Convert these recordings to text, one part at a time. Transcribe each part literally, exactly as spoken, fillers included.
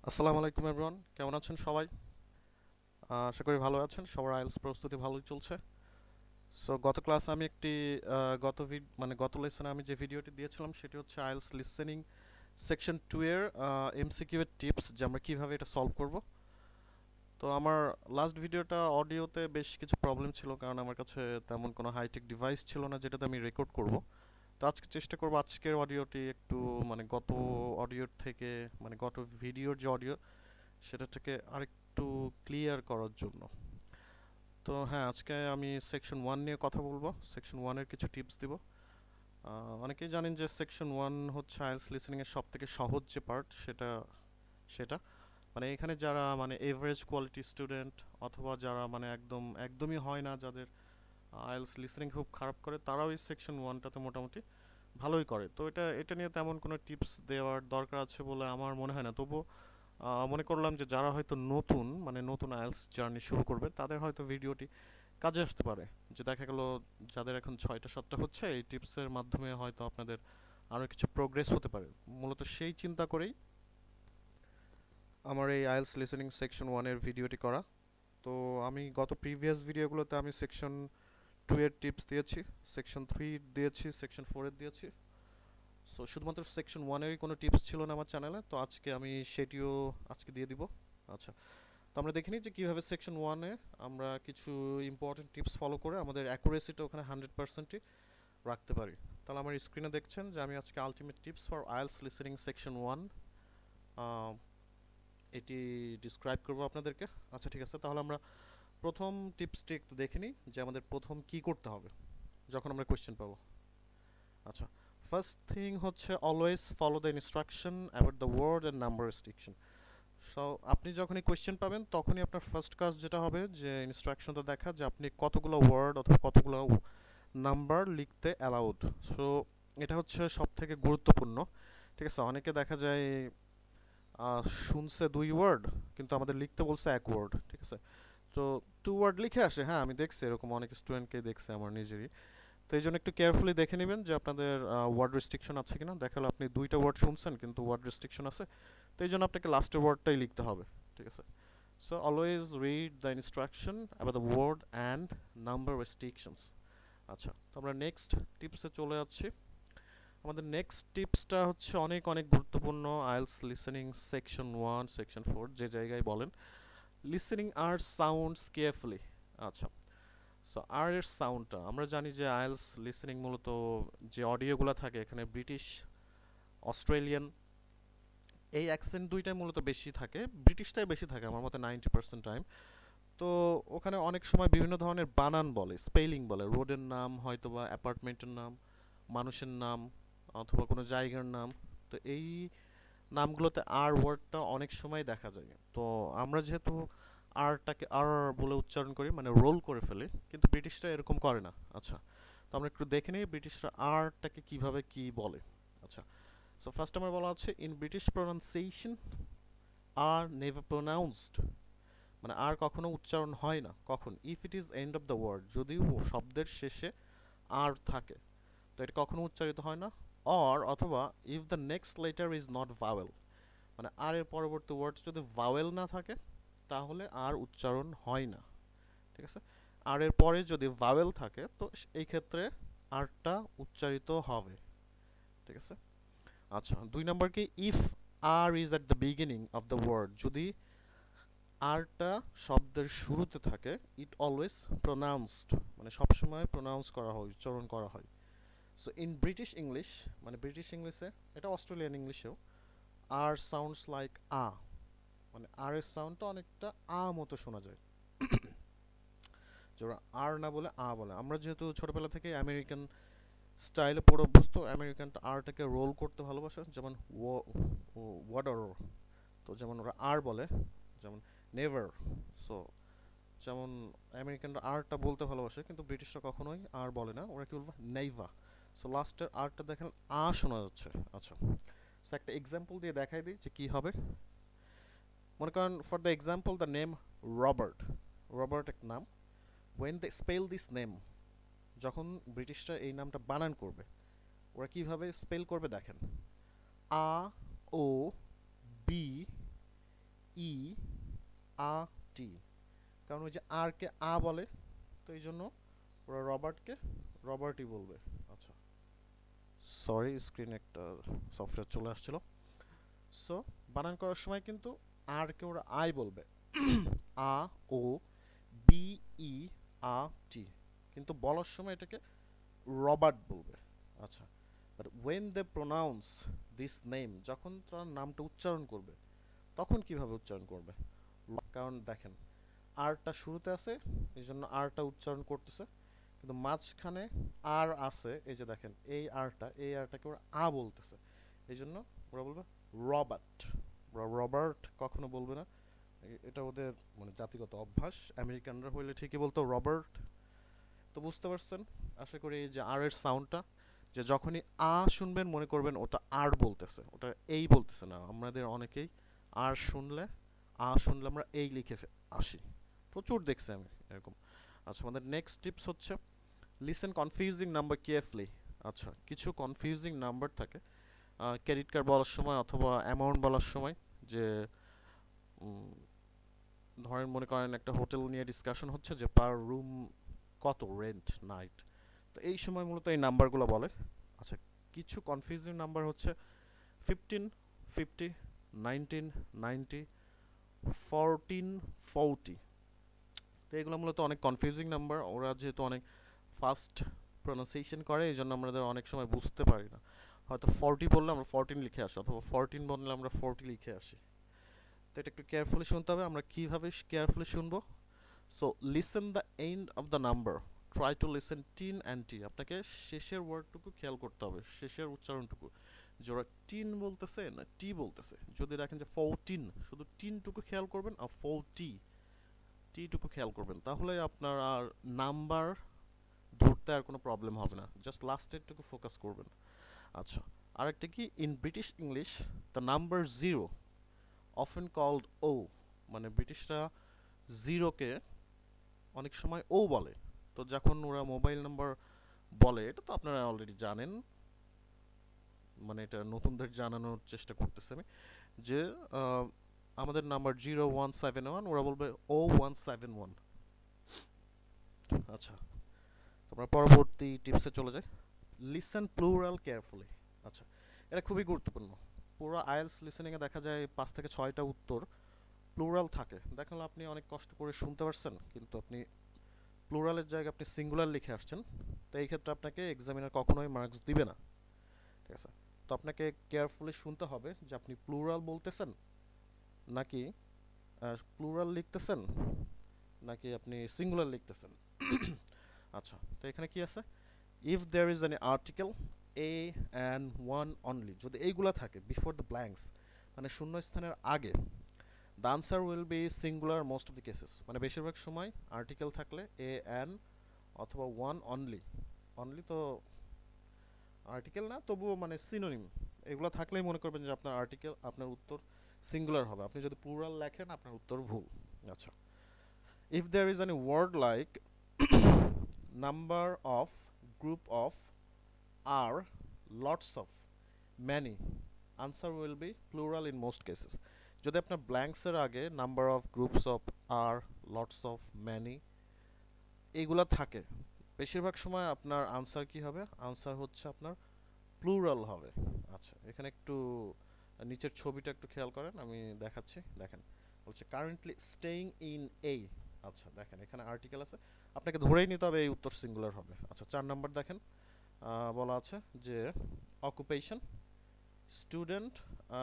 আসসালামু আলাইকুম এভরিওয়ান, কেমন আছেন সবাই? আহ, আশা করি ভালো আছেন। সবার আইএলটিএস প্রস্তুতি ভালোই চলছে। সো গত ক্লাসে আমি একটি আহ, গত ভিড মানে গত লেসনে আমি যে ভিডিওটি দিয়েছিলাম সেটি হচ্ছে আইএলটিএস লিসেনিং সেকশন টু এর এমসিকিউ এর টিপস, যে আমরা কীভাবে এটা সলভ করব। তো আমার লাস্ট ভিডিওটা অডিওতে বেশ কিছু প্রবলেম ছিল, কারণ আমার কাছে তেমন কোনো হাইটেক ডিভাইস ছিল না যেটাতে আমি রেকর্ড করব। তো আজকে চেষ্টা করব আজকের অডিওটি একটু মানে গত অডিওর থেকে, মানে গত ভিডিওর যে অডিও সেটা থেকে আরেকটু ক্লিয়ার করার জন্য। তো হ্যাঁ, আজকে আমি সেকশন ওয়ান নিয়ে কথা বলবো, সেকশন ওয়ানের কিছু টিপস দিব। আহ, অনেকেই জানেন যে সেকশন ওয়ান হচ্ছে আইএলটিএস লিসেনিংয়ের সব থেকে সহজ যে পার্ট, সেটা সেটা মানে এখানে যারা মানে এভারেজ কোয়ালিটি স্টুডেন্ট, অথবা যারা মানে একদম একদমই হয় না, যাদের আইএলটিএস লিসেনিং খুব খারাপ করে, তারাও এই সেকশন ওয়ানটাতে মোটামুটি ভালোই করে। তো এটা এটা নিয়ে তেমন কোনো টিপস দেওয়ার দরকার আছে বলে আমার মনে হয় না। তবুও আহ, মনে করলাম যে যারা হয়তো নতুন মানে নতুন আইএলটিএস জার্নি শুরু করবে, তাদের হয়তো ভিডিওটি কাজে আসতে পারে। যে দেখা গেল যাদের এখন ছয়টা সাতটা হচ্ছে, এই টিপসের মাধ্যমে হয়তো আপনাদের আরও কিছু প্রোগ্রেস হতে পারে। মূলত সেই চিন্তা করেই আমার এই আইএলটিএস লিসেনিং সেকশন ওয়ানের ভিডিওটি করা। তো আমি গত প্রিভিয়াস ভিডিওগুলোতে আমি সেকশন টু এর টিপস দিয়েছি, সেকশন থ্রি দিয়েছি, সেকশন ফোর এর দিয়েছি। সো শুধুমাত্র সেকশন ওয়ানেরই কোনো টিপস ছিল না আমার চ্যানেলে, তো আজকে আমি সেটিও আজকে দিয়ে দিব। আচ্ছা, তো আমরা দেখে নিই যে কীভাবে সেকশন ওয়ানে আমরা কিছু ইম্পর্টেন্ট টিপস ফলো করে আমাদের অ্যাকুরেসিটা ওখানে হান্ড্রেড পার্সেন্টই রাখতে পারি। তাহলে আমার স্ক্রিনে দেখছেন যে আমি আজকে ultimate tips for IELTS listening section one এটি ডিসক্রাইব করবো আপনাদেরকে। আচ্ছা ঠিক আছে, তাহলে আমরা প্রথম টিপসটি একটু দেখে নিই যে আমাদের প্রথম কি করতে হবে যখন আমরা কোয়েশ্চেন পাবো। আচ্ছা, ফার্স্ট থিং হচ্ছে always follow the instruction about the word and number restriction. So আপনি যখনই কোয়েশ্চেন পাবেন তখনই আপনার ফার্স্ট কাজ যেটা হবে যে ইনস্ট্রাকশনটা দেখা, যে আপনি কতগুলো ওয়ার্ড অথবা কতগুলো নাম্বার লিখতে অ্যালাউড। সো এটা হচ্ছে সব থেকে গুরুত্বপূর্ণ। ঠিক আছে, অনেকে দেখা যায় আহ, শুনছে দুই ওয়ার্ড কিন্তু আমাদের লিখতে বলছে এক ওয়ার্ড। ঠিক আছে, তো টু ওয়ার্ড লিখে আসে। হ্যাঁ, আমি দেখছি এরকম অনেক স্টুডেন্টকে, দেখছি আমার নিজেরই। তো এই জন্য একটু কেয়ারফুলি দেখে নেবেন যে আপনাদের ওয়ার্ড রেস্ট্রিকশন আছে কিনা। দেখালো আপনি দুইটা ওয়ার্ড শুনছেন কিন্তু ওয়ার্ড রেস্ট্রিকশন আছে, তো এই জন্য আপনাকে লাস্টের ওয়ার্ডটাই লিখতে হবে। ঠিক আছে, so always read the instruction about the word and number restrictions. আচ্ছা, তো আমরা নেক্সট টিপসে চলে যাচ্ছি। আমাদের নেক্সট টিপসটা হচ্ছে অনেক অনেক গুরুত্বপূর্ণ IELTS listening section one section four যে জায়গায় বলেন, লিসেনিং আর সাউন্ডস কেয়ারফুলি। আচ্ছা, সো আর এর সাউন্ডটা আমরা জানি যে আইএলটিএস লিসেনিং মূলত যে অডিওগুলো থাকে এখানে ব্রিটিশ, অস্ট্রেলিয়ান, এই অ্যাকসেন্ট দুইটাই মূলত বেশি থাকে। ব্রিটিশটাই বেশি থাকে আমার মতে নাইনটি পার্সেন্ট টাইম। তো ওখানে অনেক সময় বিভিন্ন ধরনের বানান বলে, স্পেলিং বলে, রোডের নাম হয়তো বা অ্যাপার্টমেন্টের নাম, মানুষের নাম, অথবা কোনো জায়গার নাম। তো এই নামগুলোতে আর ওয়ার্ডটা অনেক সময় দেখা যায়। তো আমরা যেহেতু আরটাকে আর বলে উচ্চারণ করি, মানে রোল করে ফেলি, কিন্তু ব্রিটিশরা এরকম করে না। আচ্ছা, তো আমরা একটু দেখে নিই ব্রিটিশরা আরটাকে কিভাবে কি বলে। আচ্ছা, সো ফার্স্ট আমার বলা হচ্ছে in British pronunciation R never pronounced, মানে আর কখনো উচ্চারণ হয় না। কখন? If it is end of the word, যদি শব্দের শেষে আর থাকে তো এটা কখনো উচ্চারিত হয় না। অর অথবা if the next letter is not vowel, মানে আর এর পরবর্তী ওয়ার্ড যদি ভাওয়েল না থাকে তাহলে আর উচ্চারণ হয় না। ঠিক আছে, আর এর পরে যদি ভাওয়েল থাকে তো এই ক্ষেত্রে আরটা উচ্চারিত হবে। ঠিক আছে, আচ্ছা দুই নম্বর কি, if R is at the beginning of the word, যদি আরটা শব্দের শুরুতে থাকে, ইট অলওয়েজ প্রোনাউন্সড, মানে সবসময় প্রোনাউন্স করা হয়, উচ্চারণ করা হয়। সো ইন ব্রিটিশ ইংলিশ, মানে ব্রিটিশ ইংলিশে, এটা অস্ট্রেলিয়ান ইংলিশেও, আর সাউন্ডস লাইক আ, মানে আর এর সাউন্ডটা অনেকটা আ মতো শোনা যায়। যে ওরা আর না বলে আ বলে। আমরা যেহেতু ছোটবেলা থেকে আমেরিকান স্টাইলে পড়ে অভ্যস্ত, আমেরিকানটা আরটাকে রোল করতে ভালোবাসে, যেমন ওয়াটার, তো যেমন ওরা আর বলে, যেমন নেভার। সো যেমন আমেরিকানরা আরটা বলতে ভালোবাসে কিন্তু ব্রিটিশরা কখনোই আর বলে না, ওরা কি বলবে, নেইভা। সো লাস্টের আরটা দেখেন আ শোনা যাচ্ছে। আচ্ছা, সো একটা এক্সাম্পল দিয়ে দেখাই দিই যে কি হবে। মনে করেন for the example the name Robert, Robert এক নাম। When they spell this name, যখন ব্রিটিশরা এই নামটা বানান করবে, ওরা কিভাবে স্পেল করবে দেখেন, আ ও বি ই আ টি, কারণ ওই যে আর কে আ বলে, তো এই জন্য ওরা রবার্টকে রবার্টই বলবে। আচ্ছা, সরি স্ক্রিনে একটা সফটওয়্যার চলে আসছিল। সো বানান করার সময় কিন্তু আর কে ওরা আই বলবে, আ ও বি ই আ টি, কিন্তু বলার সময় এটাকে রবার্ট বলবে। আচ্ছা, but when they pronounce this name, যখন তার নামটা উচ্চারণ করবে তখন কিভাবে উচ্চারণ করবে? কারণ দেখেন আরটা শুরুতে আছে, এই জন্য আরটা উচ্চারণ করতেছে, কিন্তু মাঝখানে আর আছে, এই যে দেখেন এই আরটা, এই আরটাকে ওরা আ বলতেছে, এই জন্য ওরা বলবে রবার্ট। রবার্ট কখনো বলবে না, এটা ওদের মানে জাতিগত অভ্যাস। আমেরিকানরা হইলে ঠিকই বলতো রবার্ট। তো বুঝতে পারছেন আশা করি এই যে আর এর সাউন্ডটা, যে যখনই আ শুনবেন মনে করবেন ওটা আর বলতেছে, ওটা এই বলতেছে না। আমাদের অনেকেই আর শুনলে, আ শুনলে আমরা এই লিখে আসি, প্রচুর দেখছি আমি এরকম। আচ্ছা, আমাদের নেক্সট টিপস হচ্ছে লিসেন কনফিউজিং নাম্বার কেয়ারফুলি। আচ্ছা, কিছু কনফিউজিং নাম্বার থাকে ক্রেডিট কার্ড বলার সময় অথবা অ্যামাউন্ট বলার সময়, যে ধরেন মনে করেন একটা হোটেল নিয়ে ডিসকাশন হচ্ছে যে পার রুম কত রেন্ট নাইট, তো এই সময় মূলত এই নাম্বারগুলো বলে। আচ্ছা, কিছু কনফিউজিং নাম্বার হচ্ছে fifteen fifty, nineteen ninety, fourteen forty, তো এগুলো মূলত অনেক কনফিউজিং নাম্বার। ওরা যেহেতু অনেক ফাস্ট প্রনাউন্সিয়েশন করে, এই জন্য আমাদের অনেক সময় বুঝতে পারি না, হয়তো ফোরটি বললে আমরা ফোরটিন লিখে আসি, অথবা ফোরটিন বললে আমরা ফোরটি লিখে আসি। তো এটা একটু কেয়ারফুলি শুনতে হবে। আমরা কীভাবে কেয়ারফুলি শুনবো? So listen the end of the number, try to listen teen and ty. আপনাকে শেষের ওয়ার্ডটুকু খেয়াল করতে হবে, শেষের উচ্চারণটুকু, যে ওরা টিন বলতেছে না টি বলতেছে। যদি দেখেন যে ফোরটিন, শুধু টিনটুকু খেয়াল করবেন, আর ফোরটি টিটুকু খেয়াল করবেন, তাহলে আপনার আর নাম্বার ধরতে আর কোনো প্রবলেম হবে না, জাস্ট লাস্টেরটুকু ফোকাস করবেন। আচ্ছা, আরেকটা কি, in British English the number zero often called O, মানে ব্রিটিশরা জিরোকে অনেক সময় ও বলে। তো যখন ওরা মোবাইল নাম্বার বলে, এটা তো আপনারা অলরেডি জানেন, মানে এটা নতুনদের জানানোর চেষ্টা করতেছি আমি, যে আমাদের number zero one seven one, ওরা বলবে ও ওয়ান সেভেন ওয়ান। আচ্ছা, আমরা পরবর্তী টিপসে চলে যাই। Listen plural carefully. আচ্ছা, এটা খুবই গুরুত্বপূর্ণ। পুরো আইএলস লিসেনিংয়ে দেখা যায় পাঁচ থেকে ছয়টা উত্তর প্লুরাল থাকে। দেখেন আপনি অনেক কষ্ট করে শুনতে পারছেন, কিন্তু আপনি প্লুরালের জায়গায় আপনি সিঙ্গুলার লিখে আসছেন, তো এই ক্ষেত্রে আপনাকে এক্সামিনার কখনোই মার্কস দিবে না। ঠিক আছে, তো আপনাকে কেয়ারফুলি শুনতে হবে যে আপনি প্লুরাল বলতেছেন নাকি প্লুরাল লিখতেছেন, নাকি আপনি সিঙ্গুলার লিখতেছেন। আচ্ছা, তো এখানে কি আছে, if there is an article a and one only, যদি এইগুলা থাকে বিফোর দ্য ব্ল্যাঙ্কস, মানে শূন্যস্থানের আগে, the answer will be singular most of the cases, মানে বেশিরভাগ সময় আর্টিকেল থাকলে এ অ্যান অথবা ওয়ান অনলি, অনলি তো আর্টিকেল না, তবুও মানে সিনোনিম, এগুলো থাকলেই মনে করবেন যে আপনার আর্টিকেল, আপনার উত্তর সিঙ্গুলার হবে। আপনি যদি প্লুরাল লেখেন আপনার উত্তর ভুল। আচ্ছা, if there is any word like number of, group of, are, lots of, many, answer will be plural in most cases. যদি আপনার blanks এর আগে number of, groups of, are, lots of, many এইগুলা থাকে, বেশিরভাগ সময় আপনার আনসার কি হবে? আনসার হচ্ছে আপনার প্লুরাল হবে। আচ্ছা, এখানে একটু নিচের ছবিটা একটু খেয়াল করেন, আমি দেখাচ্ছি। দেখেন বলছে কারেন্টলি স্টেইং ইন এ। আচ্ছা, দেখেন এখানে আর্টিকেল আছে, আপনাকে ধরেই নিতে হবে এই উত্তর সিঙ্গুলার হবে। আচ্ছা, চার নাম্বার দেখেন বলা আছে যে occupation, student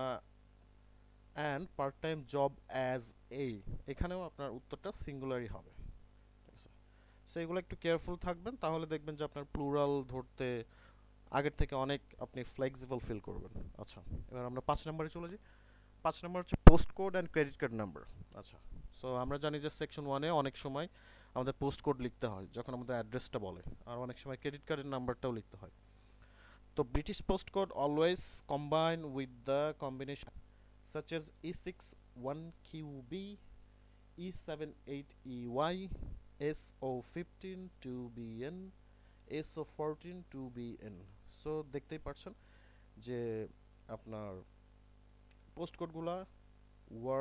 and part time job as a, এখানেও আপনার উত্তরটা সিঙ্গুলারই হবে। ঠিক আছে, সো এগুলো একটু কেয়ারফুল থাকবেন, তাহলে দেখবেন যে আপনার প্লুরাল ধরতে আগের থেকে অনেক আপনি ফ্লেক্সিবল ফিল করবেন। আচ্ছা, এবার আমরা পাঁচ নম্বরে চলে যাই। পাঁচ নম্বর হচ্ছে post code and credit card number. আচ্ছা, সো আমরা জানি যে সেকশন ওয়ানে অনেক সময় আমাদের পোস্ট কোড লিখতে হয় যখন আমাদের অ্যাড্রেসটা বলে, আর অনেক সময় ক্রেডিট কার্ডের নাম্বারটাও লিখতে হয়। তো British post code always combine with the combination such as E six one Q B, E seven eight E Y, S O fifteen two B N, S O fourteen two B N. So দেখতেই পাচ্ছেন যে আপনার post কোডগুলা word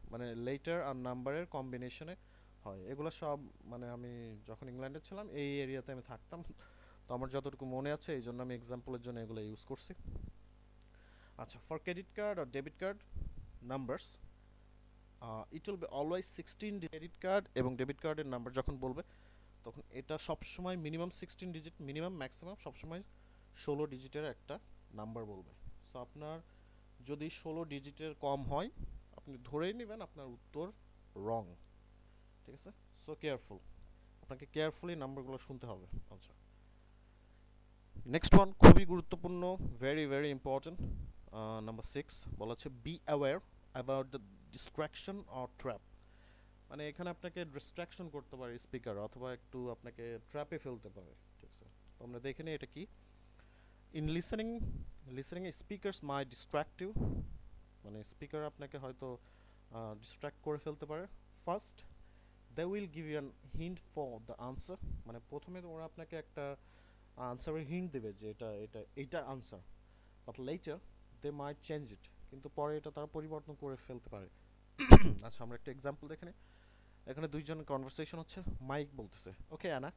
মানে letter আর নাম্বারের কম্বিনেশনে হয়। এগুলো সব মানে আমি যখন ইংল্যান্ডে ছিলাম এই এরিয়াতে আমি থাকতাম, তো আমার যতটুকু মনে আছে এই জন্য আমি এক্সাম্পলের জন্য এগুলো ইউজ করছি। আচ্ছা, ফর ক্রেডিট কার্ড আর debit card numbers it will be always sixteen. Credit card এবং ডেবিট কার্ডের নাম্বার যখন বলবে তখন এটা সবসময় minimum sixteen digit, minimum maximum সবসময় ষোলো ডিজিটের একটা নাম্বার বলবে। সো আপনার যদি ষোলো ডিজিটের কম হয় আপনি ধরেই নেবেন আপনার উত্তর রং। ঠিক আছে, সো কেয়ারফুল, আপনাকে কেয়ারফুলি নাম্বারগুলো শুনতে হবে। আচ্ছা, নেক্সট ওয়ান খুবই গুরুত্বপূর্ণ, very very important. Number six বলা হচ্ছে be aware about the distraction or trap. মানে এখানে আপনাকে ডিস্ট্রাকশন করতে পারে স্পিকার, অথবা একটু আপনাকে ট্র্যাপে ফেলতে পারে। ঠিক আছে, তো আমরা দেখে নিই এটা কি। In listening listening speakers my distractive, মানে স্পিকার আপনাকে হয়তো ডিস্ট্র্যাক্ট করে ফেলতে পারে। First they will give you an hint for the answer, মানে প্রথমে ওরা আপনাকে একটা আনসারের হিন্ট দেবে যে এটা এটা এইটা answer, but later they might change it, কিন্তু পরে এটা তারা পরিবর্তন করে ফেলতে পারে। আচ্ছা, আমরা একটা এক্সাম্পল দেখে নিই। এখানে দুইজন কনভারসেশন হচ্ছে। মাইক বলতেছে, okay Anna,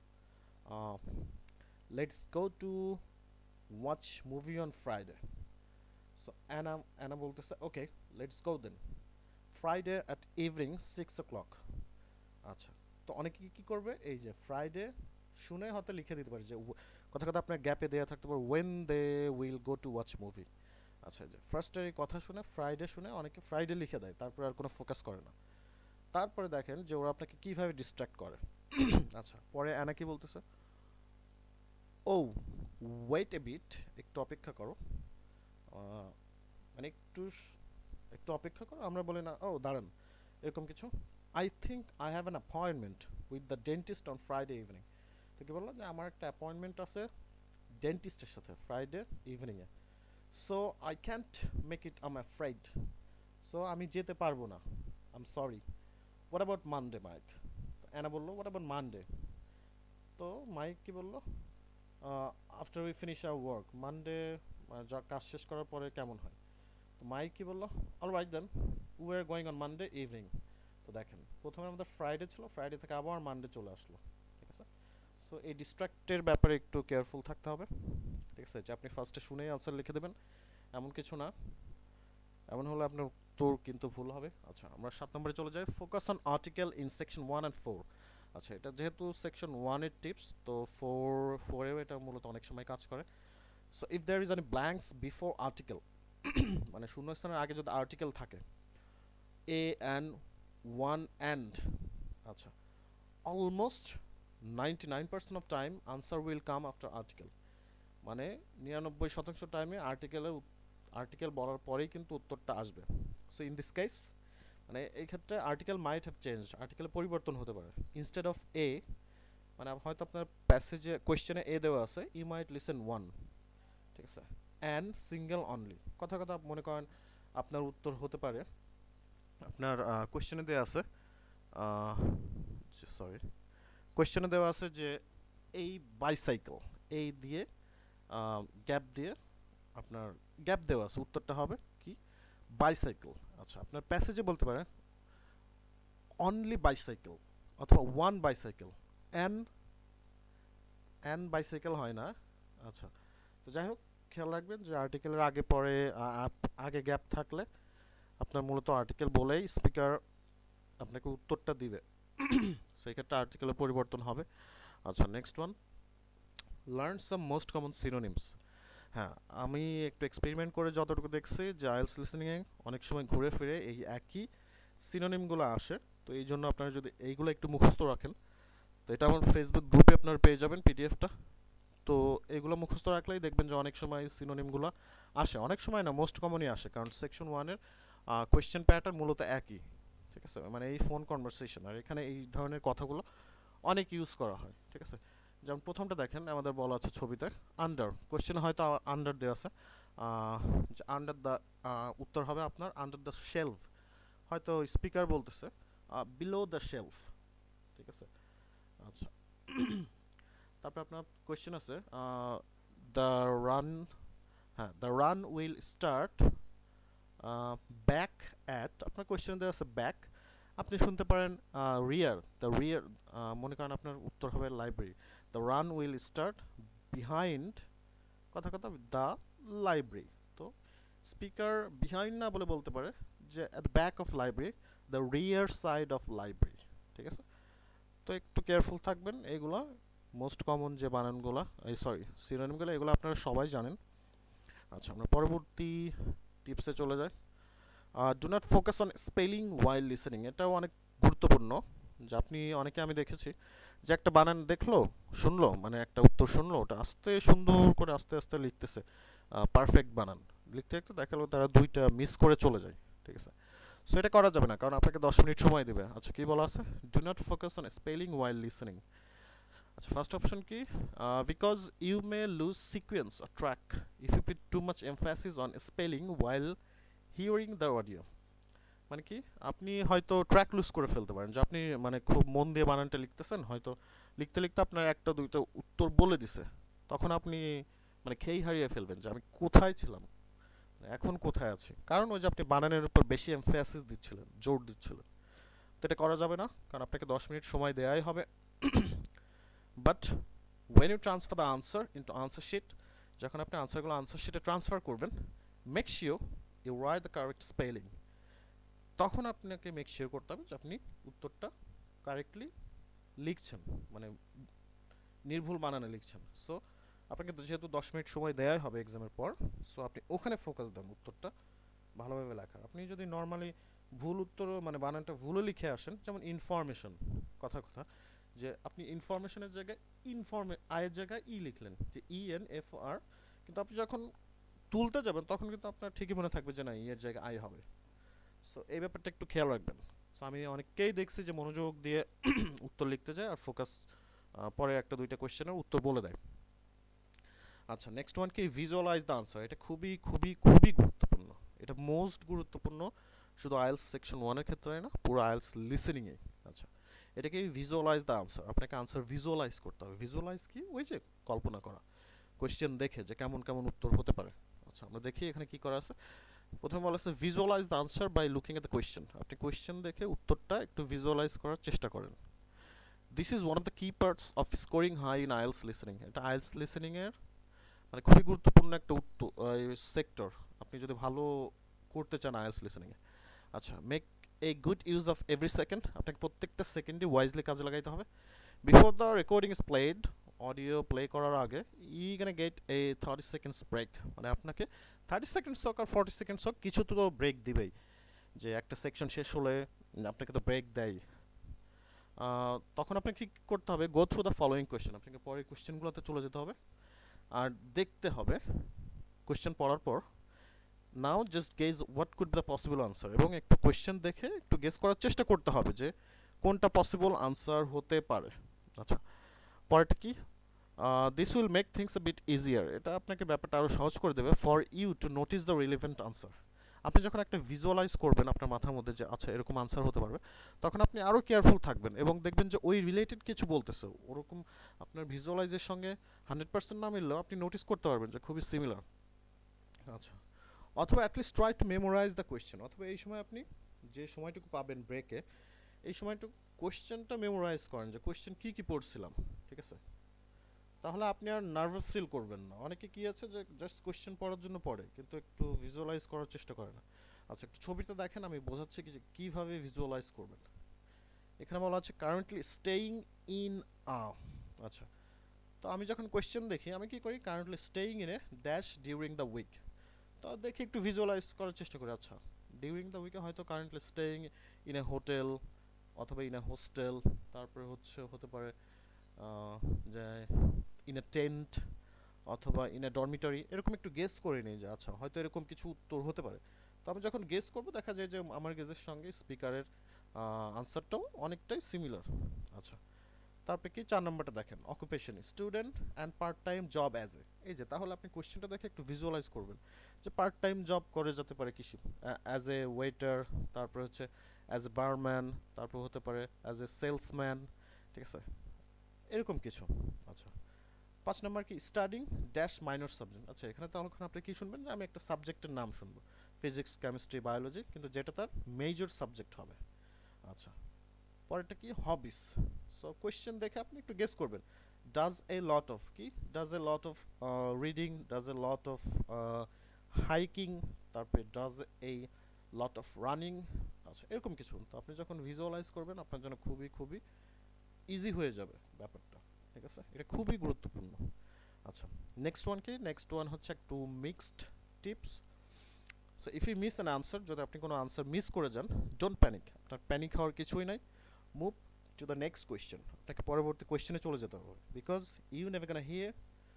let's go to watch movie on Friday. So Anna Anna বলতেছে, okay let's go then, Friday at evening six o'clock. আচ্ছা, তো অনেকে কী করবে, এই যে ফ্রাইডে শুনে হয়তো লিখে দিতে পারে যে কথা কথা আপনার গ্যাপে দেওয়া থাকতে পারে when they will go to watch movie. আচ্ছা, যে ফার্স্টের এই কথা শুনে ফ্রাইডে শুনে অনেকে ফ্রাইডে লিখে দেয়, তারপরে আর কোনো ফোকাস করে না। তারপরে দেখেন যে ওরা আপনাকে কীভাবে ডিস্ট্র্যাক্ট করে। আচ্ছা, পরে অ্যানা কি বলতেছে, ও ওয়েট এ বিট, একটু অপেক্ষা করো, মানে একটু একটু অপেক্ষা করো, আমরা বলি না ও দাঁড়ান এরকম কিছু। I think I have an appointment with the dentist on Friday evening. তো কি বললো যে আমার একটা অ্যাপয়েন্টমেন্ট আছে ডেন্টিস্টের সাথে ফ্রাইডে ইভিনিংয়ে, so I can't make it, I am afraid, so আমি যেতে পারবো না, I am sorry. What about Monday Mike? Anna বললো হোয়াট অ্যাবাউট মানডে? তো মাইক কি বললো, after we finish our work, Monday যা কাজ শেষ করার পরে কেমন হয়? তো মাইক কি বললো, all right then we are going on Monday evening. তো দেখেন প্রথমে আমাদের ফ্রাইডে ছিল, ফ্রাইডে থেকে আবার মানডে চলে আসলো। ঠিক আছে, সো এই ডিস্ট্র্যাক্টের ব্যাপারে একটু কেয়ারফুল থাকতে হবে। ঠিক আছে, যে আপনি ফার্স্টে শুনেই আনসার লিখে দেবেন এমন কিছু না, এমন হলে আপনার উত্তর কিন্তু ভুল হবে। আচ্ছা, আমরা সাত নম্বরে চলে যাই, focus on article in section one and four. আচ্ছা, এটা যেহেতু সেকশন ওয়ানের টিপস, তো ফোর ফোরেও এটা মূলত অনেক সময় কাজ করে। So if there is any blanks before article, মানে শূন্যস্থানের আগে যদি আর্টিকেল থাকে, এ অ্যান্ড ওয়ান অ্যান্ড, আচ্ছা, almost ninety nine percent of time answer will come after article, মানে নিরানব্বই শতাংশ টাইমে আর্টিকেলের আর্টিকেল বলার পরেই কিন্তু উত্তরটা আসবে। সো ইন দিস কেস, মানে এই ক্ষেত্রে আর্টিকেল মাইট হ্যাভ চেঞ্জ, আর্টিকেলের পরিবর্তন হতে পারে। ইনস্টেড অফ এ, মানে হয়তো আপনার প্যাসেজে কোয়েশ্চেনে এ দেওয়া আছে, ইউ মাইট লিসেন ওয়ান। ঠিক আছে, অ্যান্ড সিঙ্গেল অনলি, কথা কথা মনে করেন আপনার উত্তর হতে পারে, আপনার কোয়েশ্চেনে দেওয়া আছে, সরি কোয়েশ্চেনে দেওয়া আছে যে এই বাইসাইকেল, এই দিয়ে গ্যাপ দিয়ে আপনার গ্যাপ দেওয়া আছে, উত্তরটা হবে কি বাইসাইকেল। আচ্ছা, আপনার প্যাসেজে বলতে পারে অনলি বাইসাইকেল অথবা one bicycle, an an bicycle হয় না। আচ্ছা, তো যাই হোক খেয়াল রাখবেন যে আর্টিকেলের আগে পরে আগে গ্যাপ থাকলে আপনার মূলত আর্টিকেল বলেই স্পিকার আপনাকে উত্তরটা দিবে, সেই ক্ষেত্রে আর্টিকেলের পরিবর্তন হবে। আচ্ছা, next one, learn some most common synonyms. হ্যাঁ, আমি একটু এক্সপেরিমেন্ট করে যতটুকু দেখছি যে আইএলটিএস লিসেনিংয়ে অনেক সময় ঘুরে ফিরে এই একই সিনোনিমগুলো আসে, তো এই জন্য আপনারা যদি এইগুলো একটু মুখস্থ রাখেন, তো এটা আমার ফেসবুক গ্রুপে আপনারা পেয়ে যাবেন পিডিএফটা, তো এগুলো মুখস্থ রাখলেই দেখবেন যে অনেক সময় সিনোনিমগুলো আসে, অনেক সময় না মোস্ট কমনই আসে, কারণ সেকশন ওয়ানের কোয়েশ্চেন প্যাটার্ন মূলত একই। ঠিক আছে, মানে এই ফোন কনভারসেশন আর এখানে এই ধরনের কথাগুলো অনেক ইউজ করা হয়। ঠিক আছে, যেমন প্রথমটা দেখেন আমাদের বলা আছে ছবিতে আন্ডার, কোয়েশ্চেন হয়তো আন্ডার দেওয়া আছে, আন্ডার দ্য, উত্তর হবে আপনার আন্ডার দ্য শেলফ, হয়তো স্পিকার বলতেছে বিলো দ্য শেলফ। ঠিক আছে, আচ্ছা, তারপরে আপনার কোয়েশ্চেন আছে দ্য রান, হ্যাঁ the run will start back at, আপনার কোয়েশ্চেন দেওয়া আছে ব্যাক, আপনি শুনতে পারেন রিয়ার, দ্য রিয়ার, মনে করেন আপনার উত্তর হবে library, the run will start behind, কথা কথা দ্য লাইব্রেরি। তো স্পিকার বিহাইন্ড না বলে বলতে পারে যে at the back of library, the rear side of library. ঠিক আছে, তো একটু কেয়ারফুল থাকবেন। এগুলো মোস্ট কমন যে বানানগুলো, এই সরি সিনোনিমগুলো, এগুলো আপনারা সবাই জানেন। আচ্ছা, আমরা পরবর্তী টিপসে চলে যাই। Do not focus on spelling while listening, এটাও অনেক গুরুত্বপূর্ণ। যে আপনি, অনেকে আমি দেখেছি যে একটা বানান দেখলো, শুনলো, মানে একটা উত্তর শুনলো, ওটা আস্তে সুন্দর করে আস্তে আস্তে লিখতেছে, পারফেক্ট বানান লিখতে লিখতে দেখালো তারা দুইটা মিস করে চলে যায়। ঠিক আছে, সো এটা করা যাবে না, কারণ আপনাকে দশ মিনিট সময় দেবে। আচ্ছা, কি বলা আছে? Do not focus on spelling while listening. আচ্ছা, ফার্স্ট অপশন কি? Because you may lose sequence or track if you put too much emphasis on spelling while hearing the audio. মানে কি, আপনি হয়তো ট্র্যাক লুজ করে ফেলতে পারেন, যে আপনি মানে খুব মন দিয়ে বানানটা লিখতেছেন, হয়তো লিখতে লিখতে আপনার একটা দুইটা উত্তর বলে দিছে, তখন আপনি মানে খেই হারিয়ে ফেলবেন যে আমি কোথায় ছিলাম, এখন কোথায় আছি, কারণ ওই যে আপনি বানানের উপর বেশি এমফাসিস দিচ্ছিলেন, জোর দিচ্ছিলেন। তো এটা করা যাবে না, কারণ আপনাকে দশ মিনিট সময় দেওয়াই হবে। But when you transfer the answer into answer sheet, যখন আপনি আনসারগুলো আনসার শিটে ট্রান্সফার করবেন, make sure you write the correct spelling. তখন আপনাকে মেক শিওর করতে হবে যে আপনি উত্তরটা কারেক্টলি লিখছেন, মানে নির্ভুল বানানে লিখছেন। সো আপনাকে যেহেতু দশ মিনিট সময় দেওয়াই হবে এক্সামের পর, সো আপনি ওখানে ফোকাস দেন উত্তরটা ভালোভাবে লেখার। আপনি যদি নর্মালি ভুল উত্তর, মানে বানানটা ভুলে লিখে আসেন, যেমন ইনফরমেশন, কথা কথা যে আপনি ইনফরমেশনের জায়গায় ইনফরমে আয়ের জায়গায় ই লিখলেন, যে ই এন এফ আর, কিন্তু আপনি যখন তুলতে যাবেন তখন কিন্তু আপনার ঠিকই মনে থাকবে যে না, ই এর জায়গায় আই হবে। সো এই ব্যাপারটা একটু খেয়াল রাখবেন। সো আমি অনেককেই দেখছি যে মনোযোগ দিয়ে উত্তর লিখতে যায় আর ফোকাস পরে একটা দুইটা কোয়েশ্চেনের উত্তর বলে দেয়। আচ্ছা, নেক্সট ওয়ান কি? Visualize the answer. এটা খুবই খুবই খুবই গুরুত্বপূর্ণ, এটা মোস্ট গুরুত্বপূর্ণ, শুধু আইএলস সেকশন ওয়ানের ক্ষেত্রে না, পুরো আইএলস লিসেনিংয়ে। আচ্ছা, এটাকে ভিজুয়ালাইজ দ্য আনসার, আপনাকে আনসার ভিজুয়ালাইজ করতে হবে। ভিজুয়ালাইজ কি? ওই যে কল্পনা করা, কোয়েশ্চেন দেখে যে কেমন কেমন উত্তর হতে পারে। আচ্ছা, আমরা দেখি এখানে কি করা আছে। প্রথমে বলা আছে visualise the answer by looking at the question. আপনি কোয়েশ্চেন দেখে উত্তরটা একটু ভিজুয়ালাইজ করার চেষ্টা করেন। This is one of the key parts of scoring high in IELTS listening. এটা আইএলস লিসেনিং এর মানে খুবই গুরুত্বপূর্ণ একটা উত্তর সেক্টর, আপনি যদি ভালো করতে চান আইএলস লিসেনিংয়ে। আচ্ছা, make a good use of every second, আপনাকে প্রত্যেকটা সেকেন্ডই ওয়াইজলি কাজে লাগাইতে হবে। Before the recording is played, audio play করার আগে we can get a thirty seconds break, মানে আপনাকে থার্টি সেকেন্ডস হোক আর ফর্টি সেকেন্ডস হোক, কিছু তো ব্রেক দিবেই, যে একটা সেকশন শেষ হলে আপনাকে তো ব্রেক দেয়। তখন আপনাকে কী করতে হবে? Go through the following question, আপনাকে পরের কোয়েশ্চেনগুলোতে চলে যেতে হবে আর দেখতে হবে কোয়েশ্চেন পড়ার পর, now just guess what could be the possible answer, এবং একটু কোয়েশ্চেন দেখে একটু গেস করার চেষ্টা করতে হবে যে কোনটা পসিবল আনসার হতে পারে। আচ্ছা, পরেরটা কি? This will make things a bit easier, এটা আপনাকে ব্যাপারটা আরও সহজ করে দেবে for you to notice the relevant answer. আপনি যখন একটা ভিজুয়ালাইজ করবেন আপনার মাথার মধ্যে যে আচ্ছা এরকম আনসার হতে পারবে, তখন আপনি আরও কেয়ারফুল থাকবেন এবং দেখবেন যে ওই রিলেটেড কিছু বলতেছে, ওরকম আপনার ভিজুয়ালাইজের সঙ্গে হান্ড্রেড পার্সেন্ট না মিললেও আপনি নোটিস করতে পারবেন যে খুবই সিমিলার। আচ্ছা, অথবা at least try to memorise the question, অথবা এই সময় আপনি যে সময়টুকু পাবেন ব্রেকে, এই সময়টুকু কোয়েশ্চেনটা মেমোরাইজ করেন যে কোয়েশ্চেন কী কী পড়ছিলাম। ঠিক আছে, তাহলে আপনি আর নার্ভাস ফিল করবেন না। অনেকে কি আছে যে জাস্ট কোয়েশ্চেন পড়ার জন্য পড়ে, কিন্তু একটু ভিজুয়ালাইজ করার চেষ্টা করে না। আচ্ছা, একটু ছবিটা দেখেন, আমি বোঝাচ্ছি কি যে কীভাবে ভিজুয়ালাইজ করবেন। এখানে বলা আছে কারেন্টলি স্টেইং ইন আ। আচ্ছা, তো আমি যখন কোয়েশ্চেন দেখি আমি কি করি? Currently staying in a dash during the week. তো দেখি একটু ভিজুয়ালাইজ করার চেষ্টা করি। আচ্ছা, ডিউরিং দ্য উইকে হয়তো currently staying in a hotel অথবা ইন এ হোস্টেল, তারপরে হচ্ছে হতে পারে যে ইন এ টেন্ট অথবা ইন এ ডরমিটরি, এরকম একটু গেস করে নিই যে আচ্ছা হয়তো এরকম কিছু উত্তর হতে পারে। তো আমি যখন গেস করব দেখা যায় যে আমার গেসের সঙ্গে স্পিকারের আনসারটাও অনেকটাই সিমিলার। আচ্ছা, তারপরে কি চার নম্বরটা দেখেন, occupation student and part time job as a. এই যে তাহলে আপনি কোয়েশ্চেনটা দেখে একটু ভিজুয়ালাইজ করবেন যে পার্ট টাইম জব করে যেতে পারে কৃষি, অ্যাজ এ ওয়েটার, তারপরে হচ্ছে অ্যাজ এ বারম্যান, তারপর হতে পারে অ্যাজ এ সেলসম্যান। ঠিক আছে, এরকম কিছু। আচ্ছা, পাঁচ নম্বর কি? Studying dash minor subject. আচ্ছা, এখানে তখন আপনি কি শুনবেন? যে আমি একটা সাবজেক্টের নাম শুনবো। ফিজিক্স কেমিস্ট্রি বায়োলজি, কিন্তু যেটা তার মেজর সাবজেক্ট হবে। আচ্ছা, পরেরটা কি হবিস। সো কোয়েশ্চেন দেখে আপনি একটু গেস করবেন, ডাজ এ লট অফ কি, does a lot of reading, does a lot of hiking, তারপরে does a lot of running. আচ্ছা, এরকম কিছু। তো আপনি যখন ভিজুয়ালাইজ করবেন আপনার জন্য খুবই খুবই ইজি হয়ে যাবে ব্যাপারটা, ঠিক আছে, এটা খুবই গুরুত্বপূর্ণ। আচ্ছা, নেক্সট ওয়ান কি, নেক্সট ওয়ান হচ্ছে একটু mixed tips. So if you miss an answer, যদি আপনি কোনো আনসার মিস করে যান, ডোন্ট প্যানিক, আপনার প্যানিক হওয়ার কিছুই নাই। Move to the next question, আপনাকে পরবর্তী কোয়েশ্চেনে চলে যেতে হবে, because you never gonna hear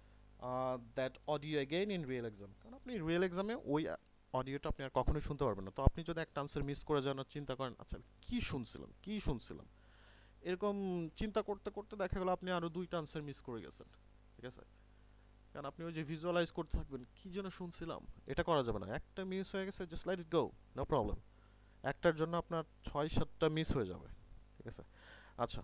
that audio again in real exam. কারণ আপনি রিয়েল এক্সামে ওই অডিওটা আপনি আর কখনোই শুনতে পারবেন না। তো আপনি যদি একটা আনসার মিস করে যান আর চিন্তা করেন আচ্ছা কী শুনছিলাম কী শুনছিলাম এরকম চিন্তা করতে করতে দেখা গেল আপনি আরও দুইটা আনসার মিস করে গেছেন, ঠিক আছে, কারণ আপনি ওই যে ভিজুয়ালাইজ করতে থাকবেন কী যেন শুনছিলাম, এটা করা যাবে না। একটা মিস হয়ে গেছে, just let it go, no problem. একটার জন্য আপনার ছয় সাতটা মিস হয়ে যাবে, ঠিক আছে। আচ্ছা,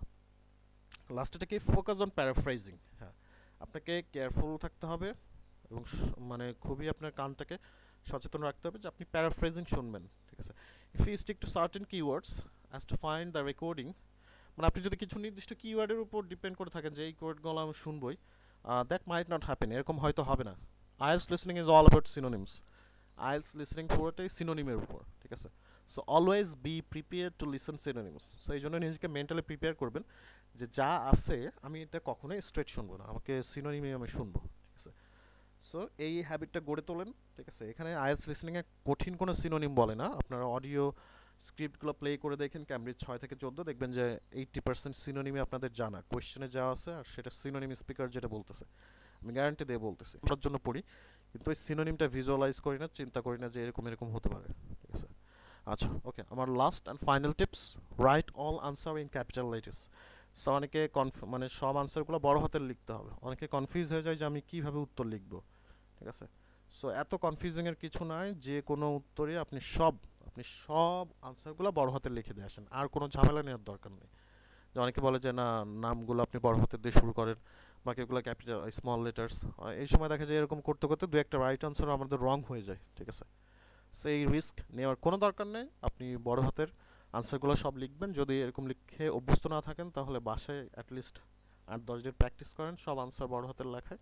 লাস্টেটা কি, ফোকাস অন প্যারাফ্রাইজিং। হ্যাঁ, আপনাকে কেয়ারফুল থাকতে হবে এবং মানে খুবই আপনার কানটাকে সচেতন রাখতে হবে যে আপনি প্যারাফ্রেজিং শুনবেন, ঠিক আছে। If you stick to certain keywords as to find the recording, মানে আপনি যদি কিছু নির্দিষ্ট কিওয়ার্ডের উপর ডিপেন্ড করে থাকেন যে এই কিওয়ার্ডগুলো আমি শুনবই, দ্যাট মাইট নট হ্যাপেন, এরকম হয়তো হবে না। IELTS listening is all about synonyms, IELTS listening পুরোটাই সিনোনিমের উপর, ঠিক আছে। So always be prepare to listen synonyms. So এই জন্য নিজেকে মেন্টালি প্রিপেয়ার করবেন যে যা আছে আমি এটা কখনোই স্ট্রেট শুনবো না, আমাকে সিনোনিমে আমি শুনবো, ঠিক আছে। সো এই হ্যাবিটটা গড়ে তোলেন, ঠিক আছে। এখানে আইএলটিএস লিসনিংয়ে কঠিন কোনো সিনোনিম বলে না, আপনারা অডিও স্ক্রিপ্টগুলো প্লে করে দেখেন ক্যামব্রিজ ছয় থেকে চোদ্দো, দেখবেন যে এইট্টি পার্সেন্ট সিনোনিমে আপনাদের জানা, কোয়েশ্চেনে যা আছে আর সেটা সিনোনিম স্পিকার যেটা বলতেছে, আমি গ্যারান্টি দিয়ে বলতেছি, ওটার জন্য পড়ি, কিন্তু ওই সিনোনিমটা ভিজুয়ালাইজ করি না, চিন্তা করি না যে এরকম এরকম হতে পারে, ঠিক আছে। আচ্ছা, ওকে, আমার last and final tips, write all answer in capital letters. So অনেকে কনফ মানে সব আনসারগুলো বড় হাতের লিখতে হবে, অনেকে কনফিউজ হয়ে যায় যে আমি কীভাবে উত্তর লিখবো, ঠিক আছে। সো এত কনফিউজিংয়ের কিছু নাই, যে কোনো উত্তরে আপনি সব আপনি সব আনসারগুলো বড় হাতে লিখে দিয়ে আসেন, আর কোনো ঝামেলা নেওয়ার দরকার নেই। যে অনেকে বলে যে না নামগুলো আপনি বড় হাতের দিয়ে শুরু করেন, বাকিগুলো ক্যাপিটাল স্মল লেটার্স, এই সময় দেখা যায় এরকম করতে করতে দু একটা রাইট আনসার আমাদের রং হয়ে যায়, ঠিক আছে। সো এই রিস্ক নেওয়ার কোনো দরকার নেই, আপনি বড় হাতের আনসারগুলো সব লিখবেন। যদি এরকম লিখে অভ্যস্ত না থাকেন তাহলে বাসায় অ্যাটলিস্ট আট দশ দিন প্র্যাকটিস করেন সব আনসার বড় হাতের লেখায়,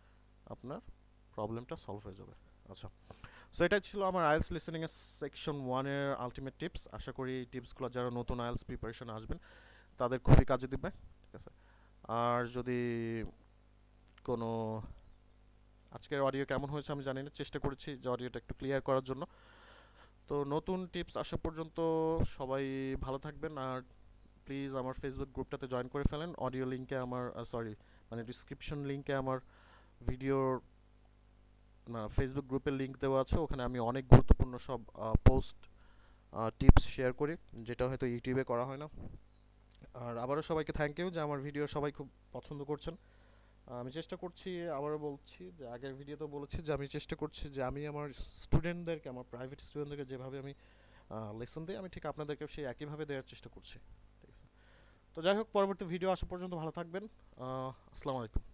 আপনার প্রবলেমটা সলভ হয়ে যাবে। আচ্ছা, সো এটাই ছিল আমার আইএলটিএস লিসেনিংয়ের সেকশন ওয়ানের আলটিমেট টিপস। আশা করি এই টিপসগুলো যারা নতুন আইএলটিএস প্রিপারেশন আসবেন তাদের খুবই কাজে দিবে, ঠিক আছে। আর যদি কোনো আজকের অডিও কেমন হয়েছে আমি জানি না, চেষ্টা করেছি যে অডিওটা একটু ক্লিয়ার করার জন্য। তো নতুন টিপস আসা পর্যন্ত সবাই ভালো থাকবেন, আর প্লিজ আমার ফেসবুক গ্রুপটাতে জয়েন করে ফেলেন। অডিও লিঙ্কে আমার সরি মানে ডিসক্রিপশন লিঙ্কে আমার ভিডিওর না ফেসবুক গ্রুপের লিঙ্ক দেওয়া আছে, ওখানে আমি অনেক গুরুত্বপূর্ণ সব পোস্ট টিপস শেয়ার করি, যেটা হয়তো ইউটিউবে করা হয় না। আর আবারও সবাইকে থ্যাংক ইউ যে আমার ভিডিও সবাই খুব পছন্দ করছেন। আমি চেষ্টা করছি, আবারও বলছি যে আগের ভিডিওতে বলেছি যে আমি চেষ্টা করছি যে আমি আমার স্টুডেন্টদেরকে, আমার প্রাইভেট স্টুডেন্টদেরকে যেভাবে আমি লেসন দিই আমি ঠিক আপনাদেরকেও সেই একইভাবে দেওয়ার চেষ্টা করছি, ঠিক আছে। তো যাই হোক, পরবর্তী ভিডিও আসা পর্যন্ত ভালো থাকবেন। আসসালামু আলাইকুম।